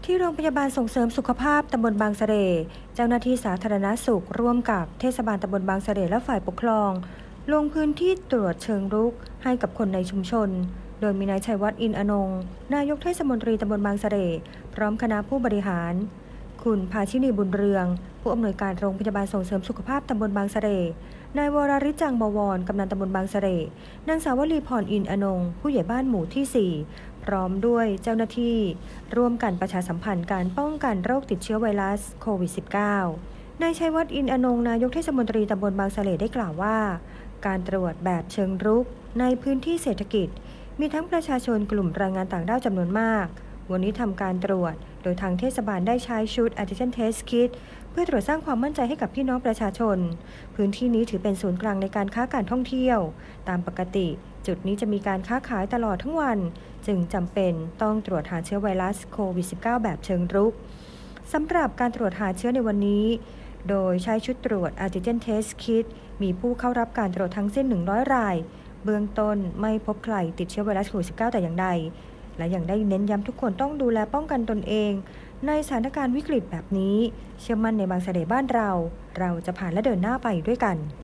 ที่โรงพยาบาลส่งเสริมสุขภาพตำบลบางเสร่เจ้าหน้าที่สาธารณสุขร่วมกับเทศบาลตำบลบางเสร่และฝ่ายปกครองลงพื้นที่ตรวจเชิงรุกให้กับคนในชุมชนโดยมีนายชัยวัฒน์อินอนงค์นายกเทศมนตรีตำบลบางเสร่พร้อมคณะผู้บริหารคุณภาชินีบุญเรืองผู้อำนวยการโรงพยาบาลส่งเสริมสุขภาพตำบลบางเสร่นายวรริศจังบวรกำนันตำบลบางเสร่นางสาววลีพรอินอนงค์ผู้ใหญ่บ้านหมู่ที่4พร้อมด้วยเจ้าหน้าที่ร่วมกันประชาสัมพันธ์การป้องกันโรคติดเชื้อไวรัสโควิด -19 นายชัยวัฒน์อินอนงค์นายกเทศมนตรีตำบลบางเสร่ได้กล่าวว่าการตรวจแบบเชิงรุกในพื้นที่เศรษฐกิจมีทั้งประชาชนกลุ่มแรงงานต่างด้าวจำนวนมากวันนี้ทำการตรวจโดยทางเทศบาลได้ใช้ชุด Antigen Test Kit เพื่อตรวจสร้างความมั่นใจให้กับพี่น้องประชาชนพื้นที่นี้ถือเป็นศูนย์กลางในการค้าการท่องเที่ยวตามปกติจุดนี้จะมีการค้าขายตลอดทั้งวันจึงจำเป็นต้องตรวจหาเชื้อไวรัสโควิด -19 แบบเชิงรุกสำหรับการตรวจหาเชื้อในวันนี้โดยใช้ชุดตรวจ Antigen Test Kit มีผู้เข้ารับการตรวจทั้งสิ้น100 รายเบื้องต้นไม่พบใครติดเชื้อไวรัสโควิด -19 แต่อย่างใดและยังได้เน้นย้ำทุกคนต้องดูแลป้องกันตนเองในสถานการณ์วิกฤตแบบนี้เชื่อมั่นในบางเสร่บ้านเราจะผ่านและเดินหน้าไปด้วยกัน